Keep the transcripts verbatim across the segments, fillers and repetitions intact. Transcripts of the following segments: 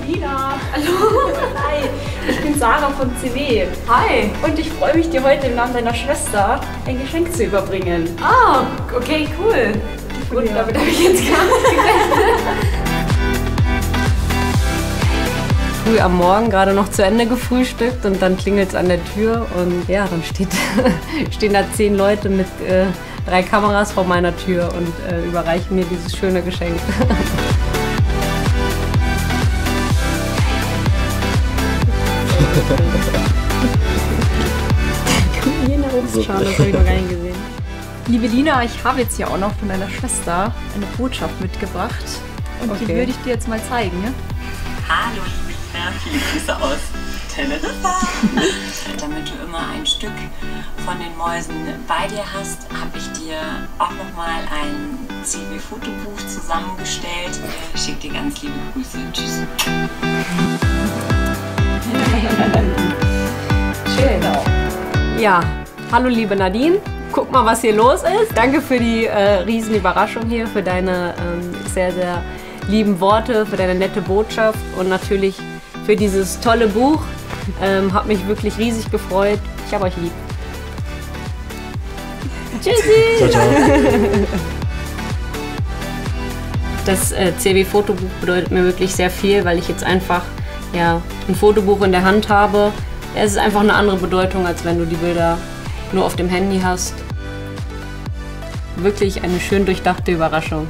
Lina. Hallo. Hi. Ich bin Sarah von C W. Hi. Und ich freue mich, dir heute im Namen deiner Schwester ein Geschenk zu überbringen. Ah, okay, cool. Gut, ja. Damit habe ich jetzt gar nicht gerechnet. Früh am Morgen gerade noch zu Ende gefrühstückt und dann klingelt es an der Tür und ja, dann steht, stehen da zehn Leute mit äh, drei Kameras vor meiner Tür und äh, überreichen mir dieses schöne Geschenk. Hier eine Obstschale, das habe ich noch gar nicht gesehen. Liebe Lina, ich habe jetzt hier auch noch von deiner Schwester eine Botschaft mitgebracht und Okay. die würde ich dir jetzt mal zeigen. Ja? Hallo liebe Lina, viele Grüße aus Teneriffa. Damit du immer ein Stück von den Mäusen bei dir hast, habe ich dir auch nochmal ein C W-Fotobuch zusammengestellt. Ich schicke dir ganz liebe Grüße. Tschüss. Schön. Ja, hallo liebe Nadine. Guck mal, was hier los ist. Danke für die äh, riesen Überraschung hier, für deine ähm, sehr, sehr lieben Worte, für deine nette Botschaft und natürlich für dieses tolle Buch. Ähm, hab mich wirklich riesig gefreut. Ich hab euch lieb. Tschüssi! Ciao, ciao. Das äh, C W-Fotobuch bedeutet mir wirklich sehr viel, weil ich jetzt einfach ja, ein Fotobuch in der Hand habe. Ja, es ist einfach eine andere Bedeutung, als wenn du die Bilder nur auf dem Handy hast. Wirklich eine schön durchdachte Überraschung.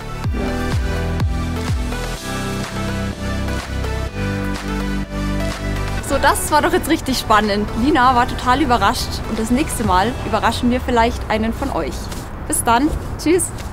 So, das war doch jetzt richtig spannend. Lina war total überrascht und das nächste Mal überraschen wir vielleicht einen von euch. Bis dann. Tschüss.